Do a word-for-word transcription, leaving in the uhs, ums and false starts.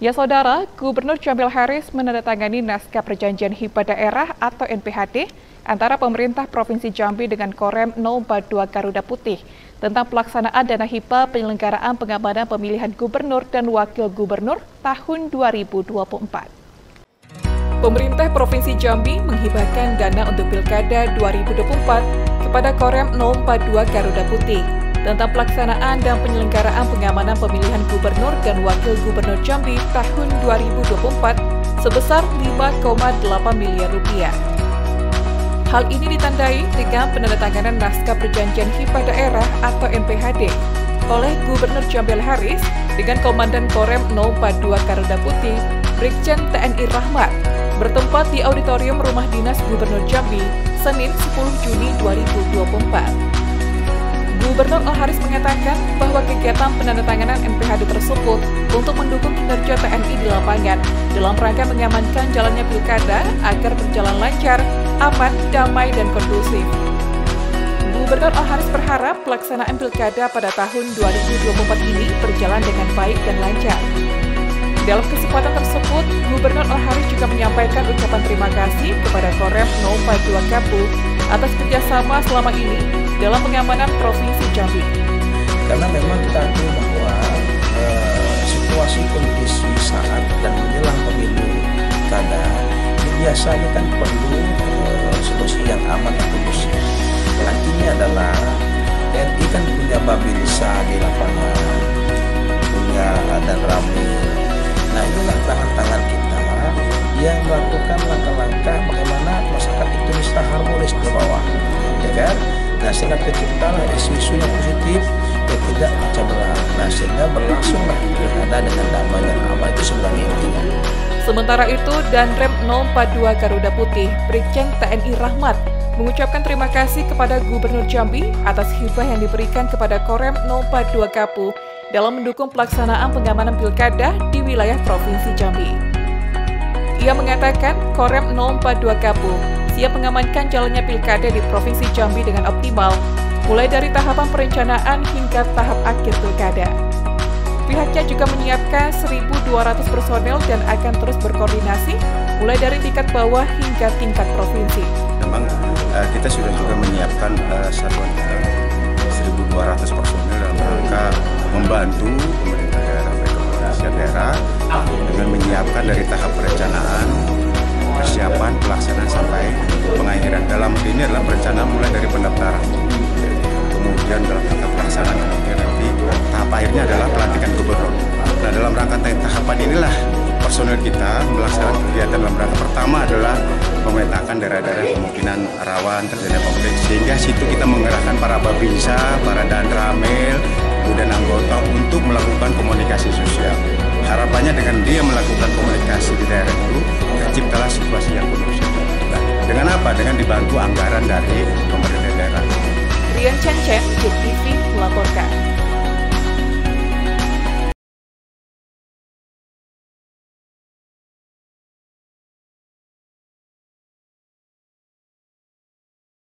Ya saudara, Gubernur Jamil Haris menandatangani naskah perjanjian hibah daerah atau N P H D antara pemerintah Provinsi Jambi dengan Korem nol empat dua Garuda Putih tentang pelaksanaan dana hibah penyelenggaraan pengamanan pemilihan gubernur dan wakil gubernur tahun dua ribu dua puluh empat. Pemerintah Provinsi Jambi menghibahkan dana untuk Pilkada dua ribu dua puluh empat kepada Korem nol empat dua Garuda Putih tentang pelaksanaan dan penyelenggaraan pengamanan pemilihan gubernur dan wakil gubernur Jambi tahun dua ribu dua puluh empat sebesar lima koma delapan miliar rupiah. Hal ini ditandai dengan penandatanganan naskah perjanjian hibah daerah atau N P H D oleh Gubernur Jamil Haris dengan Komandan Korem nol empat dua Garuda Putih, Brigjen T N I Rahmat, bertempat di Auditorium Rumah Dinas Gubernur Jambi, Senin sepuluh Juni dua ribu dua puluh empat. Gubernur Al Haris mengatakan bahwa kegiatan penandatanganan N P H D tersebut untuk mendukung kinerja T N I di lapangan dalam rangka mengamankan jalannya pilkada agar berjalan lancar, aman, damai, dan kondusif. Gubernur Al Haris berharap pelaksanaan pilkada pada tahun dua ribu dua puluh empat ini berjalan dengan baik dan lancar. Dalam kesempatan tersebut, Gubernur Al Haris juga menyampaikan ucapan terima kasih kepada Korem nol empat dua Gapu atas kerjasama selama ini dalam pengamanan Provinsi Jambi. Karena memang kita akui bahwa uh, situasi kondisi saat dan menjelang pemilu kada biasanya kan perlu uh, situasi yang aman dan kondusif. Artinya adalah T N I kan punya babinsa di lapangan, punya dan ramil. Nah inilah tangan-tangan kita yang melakukan langkah-langkah bagaimana masyarakat itu bisa harmonis di bawah, ya kan? Nah sehingga terciptalah isu-isu yang positif yang tidak pecah belah. Nah sehingga berlangsunglah pilkada dengan damai dan aman, itu sebenarnya intinya. Sementara itu, Danrem nol empat dua Garuda Putih, Brigjen T N I Rahmat, mengucapkan terima kasih kepada Gubernur Jambi atas hibah yang diberikan kepada Korem nol empat dua Gapu dalam mendukung pelaksanaan pengamanan pilkada di wilayah Provinsi Jambi. Ia mengatakan Korem nol empat dua Gapu siap mengamankan jalannya pilkada di Provinsi Jambi dengan optimal, mulai dari tahapan perencanaan hingga tahap akhir pilkada. Pihaknya juga menyiapkan seribu dua ratus personel dan akan terus berkoordinasi, mulai dari tingkat bawah hingga tingkat provinsi. Memang uh, kita sudah juga menyiapkan uh, satuan seribu dua ratus personel dalam rangka membantu pemerintah daerah baik kepolisian daerah dengan menyiapkan dari tahap perencanaan, persiapan, pelaksanaan sampai pengakhiran. Dalam ini adalah perencanaan mulai dari pendaftaran, kemudian dalam tahap pelaksanaan, kemudian nanti tahap akhirnya adalah pelantikan gubernur. Nah dalam rangka tahapan inilah personel kita melaksanakan kegiatan dalam rangka pertama adalah memetakan daerah-daerah kemungkinan rawan terjadinya konflik, sehingga situ kita mengerahkan para babinsa, para danramil, kemudian anggota untuk melakukan komunikasi sosial. Harapannya dengan dia melakukan komunikasi di daerah itu terciptalah situasi yang kondusif. Nah, dengan apa? Dengan dibantu anggaran dari pemerintah daerah. Rian Chen Chen, J T V melaporkan.